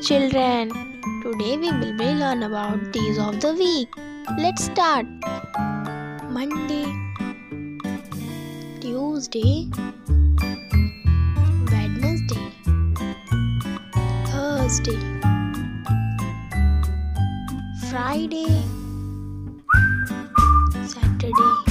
children. Today we will learn about days of the week. Let's start. Monday, Tuesday, Wednesday, Thursday, Friday, Saturday,